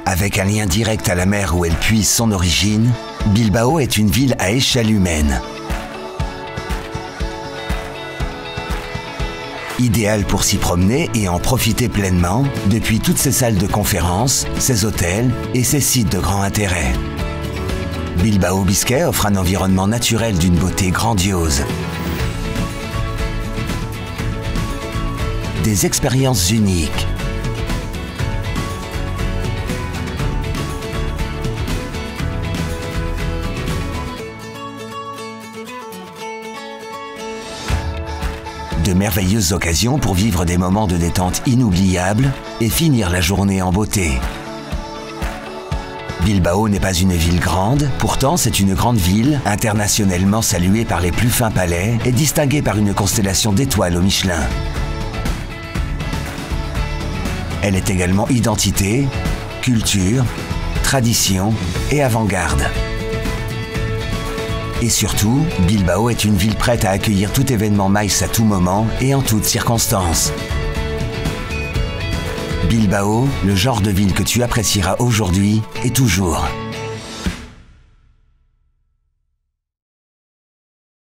Avec un lien direct à la mer où elle puise son origine, Bilbao est une ville à échelle humaine. Idéal pour s'y promener et en profiter pleinement depuis toutes ses salles de conférences, ses hôtels et ses sites de grand intérêt. Bilbao Biscay offre un environnement naturel d'une beauté grandiose. Des expériences uniques. De merveilleuses occasions pour vivre des moments de détente inoubliables et finir la journée en beauté. Bilbao n'est pas une ville grande, pourtant c'est une grande ville, internationalement saluée par les plus fins palais et distinguée par une constellation d'étoiles au Michelin. Elle est également identité, culture, tradition et avant-garde. Et surtout, Bilbao est une ville prête à accueillir tout événement MICE à tout moment et en toutes circonstances. Bilbao, le genre de ville que tu apprécieras aujourd'hui et toujours.